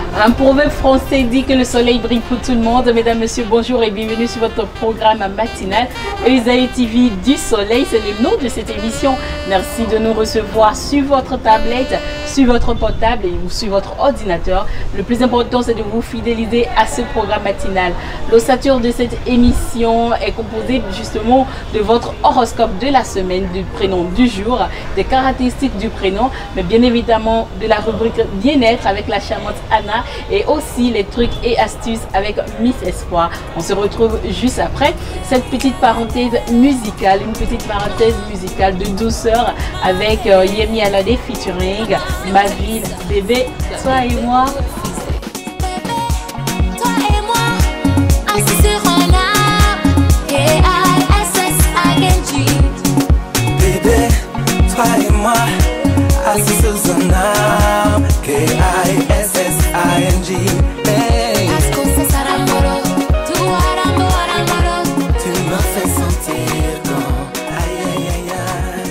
Un proverbe français dit que le soleil brille pour tout le monde. Mesdames, messieurs, bonjour et bienvenue sur votre programme matinal Esaïe TV du soleil. C'est le nom de cette émission. Merci de nous recevoir sur votre tablette, sur votre portable ou sur votre ordinateur. Le plus important, c'est de vous fidéliser à ce programme matinal. L'ossature de cette émission est composée justement de votre horoscope de la semaine, du prénom du jour, des caractéristiques du prénom, mais bien évidemment de la rubrique bien-être avec la charmante Anna et aussi les trucs et astuces avec Miss Espoir. On se retrouve juste après cette petite parenthèse musicale, une petite parenthèse musicale de douceur avec Yemi Alade featuring Ma Ville, bébé, toi et moi. Bébé, toi et moi, assis sous un arbre, K-I-S-S-I-N-G. Hey. Tu me fais sentir quand, aïe aïe aïe aïe.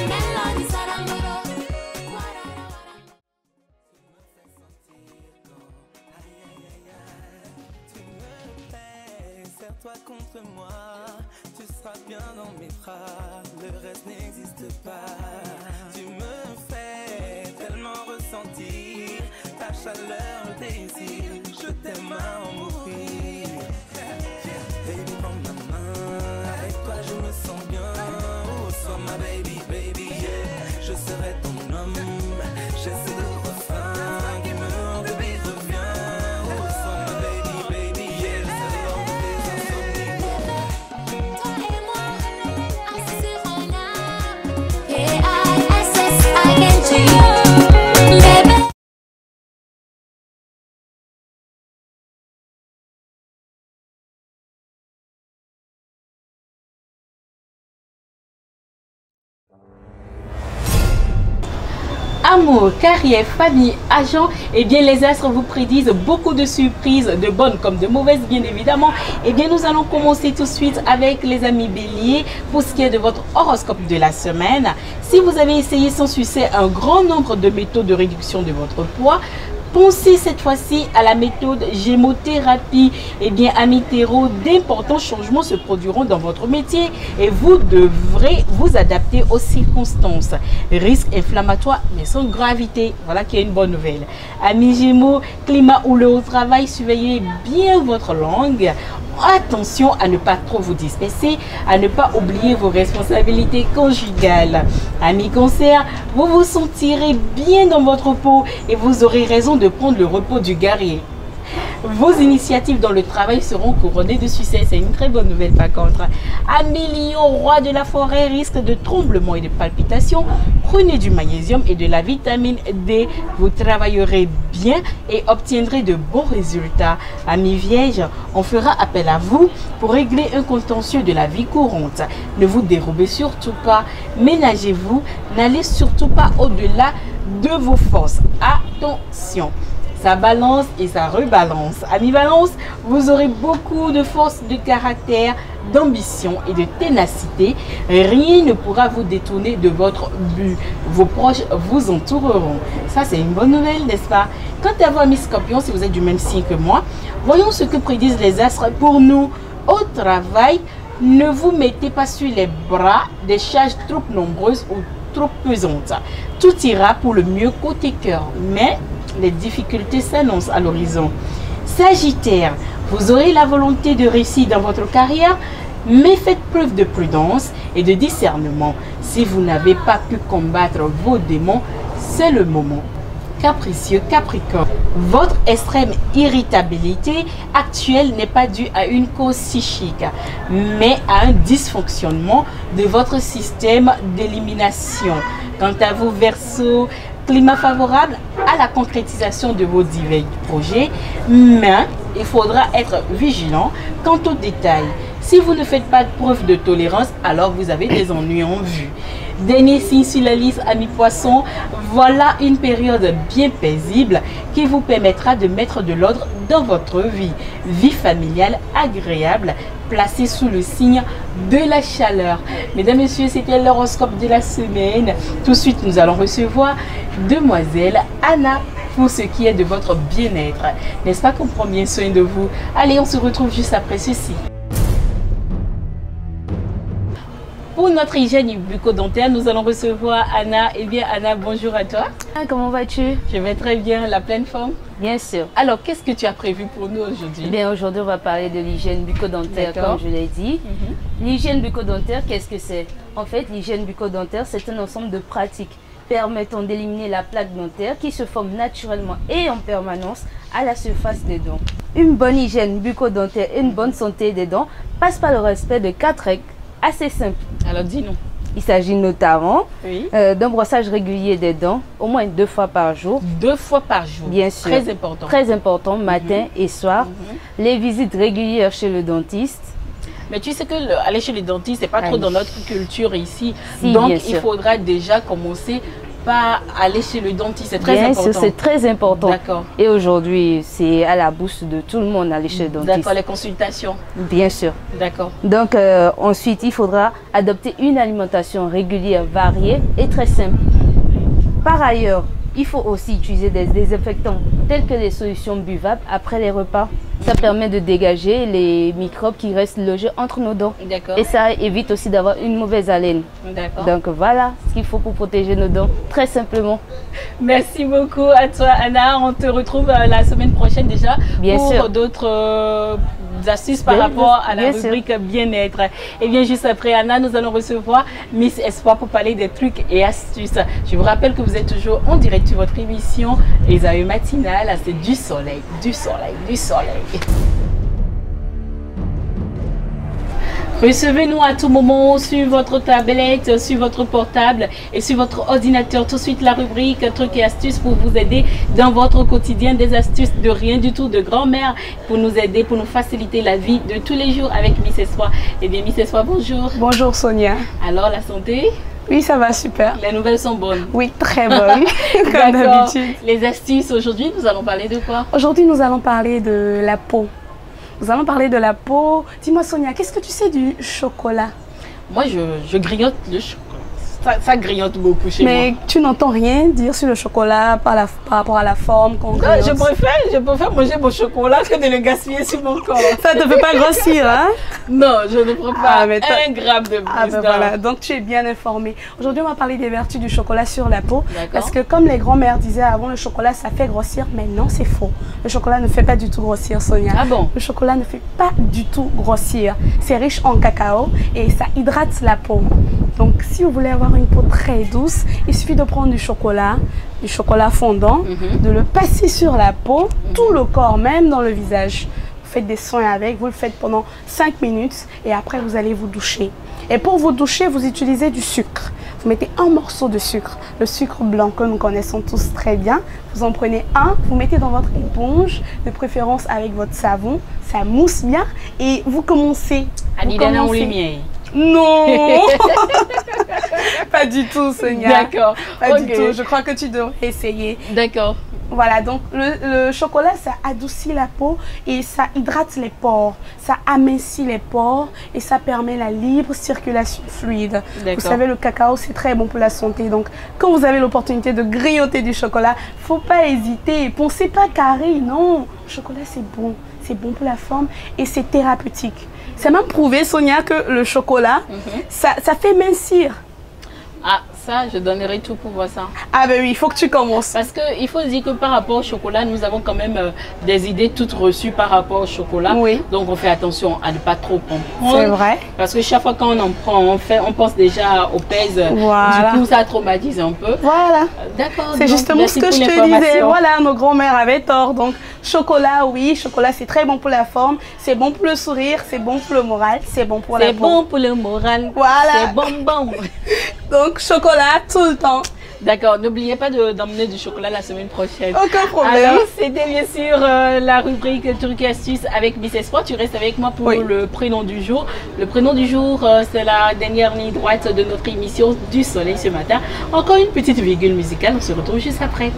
Tu me plais, serre-toi contre moi, tu seras bien dans mes bras, le reste n'existe pas. Tu me fais tellement ressentir ta chaleur, le désir, je t'aime à en mourir. Baby, prends ma main, avec toi je me sens bien. Oh, sois ma baby, baby, yeah. Je serai ton homme, j'essaie de refrain qui me rend bébé, reviens. Oh, sois ma baby, baby, yeah. Je serai l'homme de tes insomnies. Toi et moi, assis sur un arbre, K-I-S-S-I-N-G. Bébé. Amour, carrière, famille, argent, et bien les astres vous prédisent beaucoup de surprises, de bonnes comme de mauvaises bien évidemment. Et bien nous allons commencer tout de suite avec les amis béliers pour ce qui est de votre horoscope de la semaine. Si vous avez essayé sans succès un grand nombre de méthodes de réduction de votre poids, pensez cette fois-ci à la méthode gémothérapie. Eh bien, amis Terreau, d'importants changements se produiront dans votre métier et vous devrez vous adapter aux circonstances. Risque inflammatoire, mais sans gravité. Voilà qui est une bonne nouvelle. Amis Gémeaux, climat houleux au travail, surveillez bien votre langue. Attention à ne pas trop vous disperser, à ne pas oublier vos responsabilités conjugales. Amis Cancer, vous vous sentirez bien dans votre peau et vous aurez raison de prendre le repos du guerrier. Vos initiatives dans le travail seront couronnées de succès. C'est une très bonne nouvelle par contre. Amis Lion, roi de la forêt, risque de tremblements et de palpitations. Prenez du magnésium et de la vitamine D. Vous travaillerez bien et obtiendrez de bons résultats. Amis Vierge, on fera appel à vous pour régler un contentieux de la vie courante. Ne vous dérobez surtout pas. Ménagez-vous. N'allez surtout pas au-delà de vos forces. Attention. Ça balance et ça rebalance. Amis Balance, vous aurez beaucoup de force de caractère, d'ambition et de ténacité. Rien ne pourra vous détourner de votre but. Vos proches vous entoureront. Ça, c'est une bonne nouvelle, n'est-ce pas? Quant à vous, amis Scorpions, si vous êtes du même signe que moi, voyons ce que prédisent les astres pour nous. Au travail, ne vous mettez pas sur les bras des charges trop nombreuses ou trop pesantes. Tout ira pour le mieux côté cœur, mais les difficultés s'annoncent à l'horizon. Sagittaire, vous aurez la volonté de réussir dans votre carrière, mais faites preuve de prudence et de discernement. Si vous n'avez pas pu combattre vos démons, c'est le moment. Capricieux Capricorne, votre extrême irritabilité actuelle n'est pas due à une cause psychique, mais à un dysfonctionnement de votre système d'élimination. Quant à vous, Verseau, climat favorable à la concrétisation de vos divers projets, mais il faudra être vigilant quant aux détails. Si vous ne faites pas de preuve de tolérance, alors vous avez des ennuis en vue. Dernier signe sur la liste, amis poissons, voilà une période bien paisible qui vous permettra de mettre de l'ordre dans votre vie. Vie familiale agréable, placée sous le signe de la chaleur. Mesdames, Messieurs, c'était l'horoscope de la semaine. Tout de suite, nous allons recevoir demoiselle Anna. pour ce qui est de votre bien-être. N'est-ce pas qu'on prend bien soin de vous? Allez, on se retrouve juste après ceci. Pour notre hygiène bucco-dentaire, nous allons recevoir Anna. Eh bien, Anna, bonjour à toi. Comment vas-tu? Je vais très bien, la pleine forme. Bien sûr. Alors, qu'est-ce que tu as prévu pour nous aujourd'hui? Eh bien, aujourd'hui, on va parler de l'hygiène bucco-dentaire, comme je l'ai dit. L'hygiène bucco-dentaire, qu'est-ce que c'est? En fait, l'hygiène bucco-dentaire, c'est un ensemble de pratiques permettant d'éliminer la plaque dentaire qui se forme naturellement et en permanence à la surface des dents. Une bonne hygiène bucco-dentaire et une bonne santé des dents passe par le respect de 4 règles assez simples. Alors, dis-nous. Il s'agit notamment Oui. d'un brossage régulier des dents, au moins 2 fois par jour. 2 fois par jour. Bien sûr. Très important. Très important, matin et soir. Les visites régulières chez le dentiste. Mais tu sais que aller chez les dentistes, c'est pas trop dans notre culture ici. Si, Donc, bien il sûr. faudra déjà commencer par aller chez le dentiste. C'est très Bien important. sûr, c'est très important. D'accord. Et aujourd'hui, c'est à la bouche de tout le monde d'aller chez le dentiste. D'accord, les consultations. Bien sûr. D'accord. Donc, ensuite, il faudra adopter une alimentation régulière, variée et très simple. Par ailleurs, il faut aussi utiliser des désinfectants tels que les solutions buvables après les repas. Ça permet de dégager les microbes qui restent logés entre nos dents. D'accord. Et ça évite aussi d'avoir une mauvaise haleine. D'accord. Donc voilà ce qu'il faut pour protéger nos dents, très simplement. Merci beaucoup à toi, Anna. On te retrouve la semaine prochaine déjà Bien pour sûr. d'autres astuces par Bien, rapport à la bien sûr. rubrique bien-être. Et bien, juste après Anna, nous allons recevoir Miss Espoir pour parler des trucs et astuces. Je vous rappelle que vous êtes toujours en direct sur votre émission Les AE matinales. C'est du soleil, du soleil, du soleil. Recevez-nous à tout moment sur votre tablette, sur votre portable et sur votre ordinateur. Tout de suite la rubrique trucs et astuces pour vous aider dans votre quotidien. Des astuces de rien du tout, de grand-mère pour nous aider, pour nous faciliter la vie de tous les jours avec Miss Espoir. Eh bien Miss Espoir, bonjour. Bonjour Sonia. Alors la santé, Oui, ça va super. les nouvelles sont bonnes. Oui, très bonne, comme D'accord. d'habitude. Les astuces, aujourd'hui nous allons parler de quoi? Aujourd'hui, nous allons parler de la peau. Nous allons parler de la peau. Dis-moi Sonia, qu'est-ce que tu sais du chocolat? Moi je grignote le chocolat. Ça grignote beaucoup chez moi. Mais tu n'entends rien dire sur le chocolat par rapport à la forme qu'on Non, grignote. je préfère manger mon chocolat que de le gaspiller sur mon corps. Ça ne te fait pas grossir, hein? Non, je ne prends pas Ah, mais un gramme de plus. Ah ben non. voilà, donc tu es bien informé. Aujourd'hui, on va parler des vertus du chocolat sur la peau. D'accord. Parce que comme les grands-mères disaient avant, le chocolat, ça fait grossir. Mais non, c'est faux. Le chocolat ne fait pas du tout grossir, Sonia. Ah bon? Le chocolat ne fait pas du tout grossir. C'est riche en cacao et ça hydrate la peau. Donc, si vous voulez avoir une peau très douce, il suffit de prendre du chocolat fondant, de le passer sur la peau, tout le corps, même dans le visage. Vous faites des soins avec, vous le faites pendant 5 minutes et après vous allez vous doucher. Et pour vous doucher, vous utilisez du sucre. Vous mettez un morceau de sucre, le sucre blanc que nous connaissons tous très bien. Vous en prenez un, vous mettez dans votre éponge, de préférence avec votre savon, ça mousse bien et vous commencez. Adidana ou lumière. Non. Pas du tout, Sonia. D'accord. Pas Ok. du tout. Je crois que tu devrais essayer. D'accord. Voilà, donc le chocolat, ça adoucit la peau et ça hydrate les pores. Ça amincit les pores et ça permet la libre circulation fluide. D'accord. Vous savez, le cacao, c'est très bon pour la santé. Donc, quand vous avez l'opportunité de grignoter du chocolat, faut pas hésiter. Pensez pas carré, non. Le chocolat, c'est bon. C'est bon pour la forme et c'est thérapeutique. C'est même prouvé, Sonia, que le chocolat, ça fait mincir. Ah, ça, je donnerai tout pour voir ça. Ah ben oui, il faut que tu commences. Parce qu'il faut se dire que par rapport au chocolat, nous avons quand même des idées toutes reçues par rapport au chocolat. Oui. Donc, on fait attention à ne pas trop en prendre. C'est vrai. Parce que chaque fois qu'on en prend, on pense déjà au pèse. Voilà. Du coup, ça traumatise un peu. Voilà. D'accord. C'est donc, justement merci ce que pour je te l'information. disais. Voilà, nos grands-mères avaient tort. Donc, chocolat, oui, chocolat, c'est très bon pour la forme, c'est bon pour le sourire, c'est bon pour le moral, c'est bon pour la C'est peau. bon pour le moral. Voilà. C'est bon. Donc, chocolat tout le temps. D'accord, n'oubliez pas d'emmener du chocolat la semaine prochaine. Aucun problème. Alors, c'était bien sûr la rubrique Trucs et astuces avec Miss Espoir. Tu restes avec moi pour Oui. le prénom du jour. Le prénom du jour, c'est la dernière ligne droite de notre émission du soleil ce matin. Encore une petite virgule musicale, on se retrouve juste après.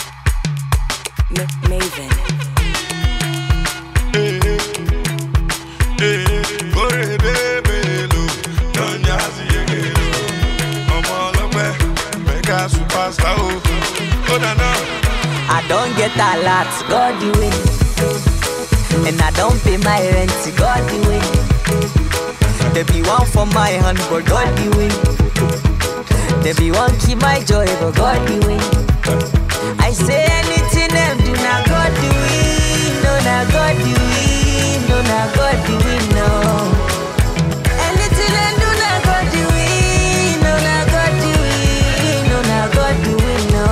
Maven. don't get a lot, God the win. And I don't pay my rent, God the win. There be one for my hand, but God the win. There be one keep my joy, but God the win. I say anything them do, now God the win. No, now God the win. No, now God the win, no. Anything them do, now God the win. No, now God the win. No, now God the win, no.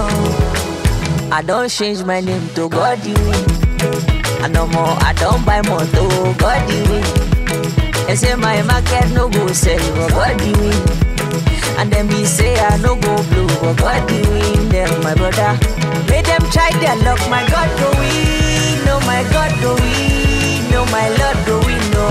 I don't change my name to God the win. And no more, I don't buy more to God the win. They say my market no go sell, but God the win. And then me say I no go blue, but God the win. Them my brother, make them try their luck. My God go win, no my God go win, no my Lord go win, no.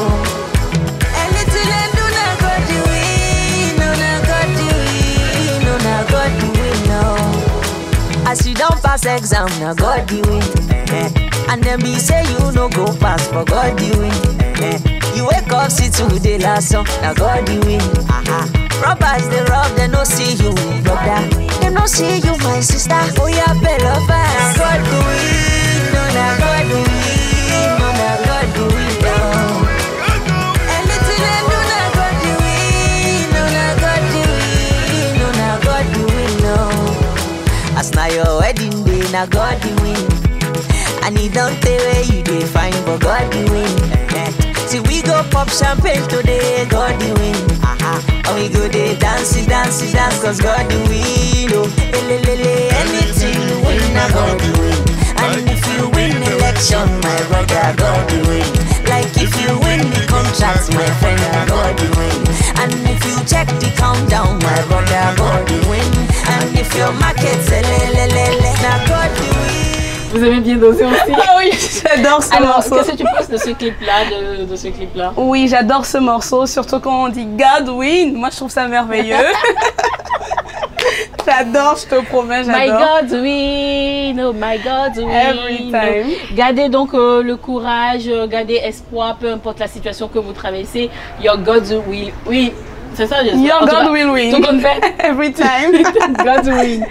Anything I do now God the win, no now God the win, no now God the win, no. As you don't pass exam, now God the win. And then me say you no go pass, but God the win. You wake up, see today last song, now God the win. Robbers they rob, they no see you, brother. They no see you, my sister. Oh yeah, better fast. Now God the win, no now God the win, no now God the win, no. Anything I do now God the win, no now God the win, no now God the win, no. As now your wedding day, now God the win. And he don't tell where you dey find, but God the win. See we go pop champagne today, God the win. And we go dey dance, cause God the win. Oh, anything you win, now God the win. And if you win election, my brother, God the win. Like if you win the contract, my friend, God the win. And if you check the countdown, my brother, God the win. And if your market sell, now God the win. Vous aimez bien doser aussi? Ah oui, j'adore ce morceau. Qu'est-ce que tu penses de ce clip-là, de ce clip-là? Oui, j'adore ce morceau, surtout quand on dit Godwin. Moi, je trouve ça merveilleux. J'adore, je te promets, j'adore. My God win, oh my God win. Every time. Gardez donc le courage, gardez espoir, peu importe la situation que vous traversez. Your God will win. C'est ça, j'espère. Your God will win. Tout compte fait. Every time. God win.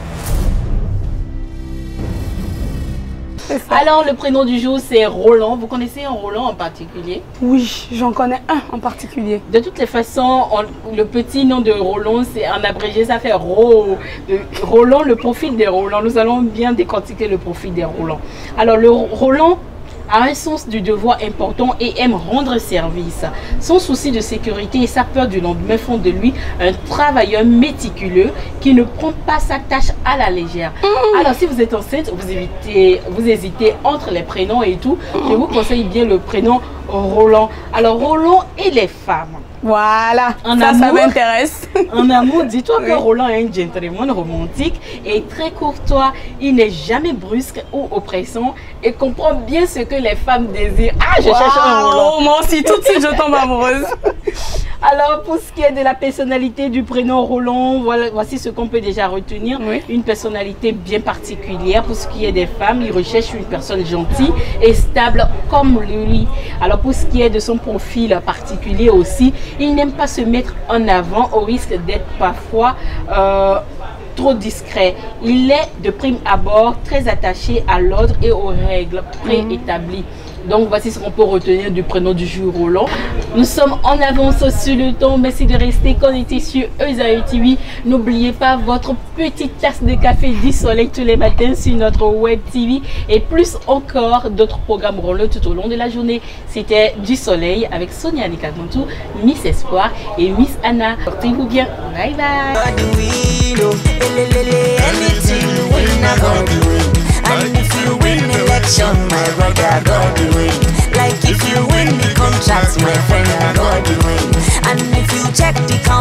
Alors, le prénom du jour, c'est Roland. Vous connaissez un Roland en particulier? Oui, j'en connais un en particulier. De toutes les façons, le petit nom de Roland, c'est en abrégé, ça fait Roland, le profil des Roland. Nous allons bien décortiquer le profil des Roland. Alors, le Roland a un sens du devoir important et aime rendre service. Son souci de sécurité et sa peur du lendemain font de lui un travailleur méticuleux qui ne prend pas sa tâche à la légère. Alors si vous êtes enceinte, vous hésitez entre les prénoms et tout, je vous conseille bien le prénom Roland. Alors Roland et les femmes. Voilà, ça m'intéresse. En amour, dis-toi que Roland est un gentleman romantique et très courtois. Il n'est jamais brusque ou oppressant et comprend bien ce que les femmes désirent. Ah, je cherche un Roland. Moi aussi, tout de suite, je tombe amoureuse. Alors, pour ce qui est de la personnalité du prénom Roland, voici ce qu'on peut déjà retenir. Oui. Une personnalité bien particulière. Pour ce qui est des femmes, il recherche une personne gentille et stable comme lui. Alors, pour ce qui est de son profil particulier aussi, il n'aime pas se mettre en avant au risque d'être parfois trop discret. Il est de prime abord très attaché à l'ordre et aux règles préétablies. Donc voici ce qu'on peut retenir du prénom du jour Roland. Nous sommes en avance sur le temps. Merci de rester connecté sur Ezaïe TV. N'oubliez pas votre petite tasse de café du soleil tous les matins sur notre web TV. Et plus encore d'autres programmes Roland tout au long de la journée. C'était du soleil avec Sonia Nikadantou, Miss Espoir et Miss Anna. Portez-vous bien. Bye bye. And if you win election, my brother, God the win. Like if you win the contract, my friend, God the win. And if you check the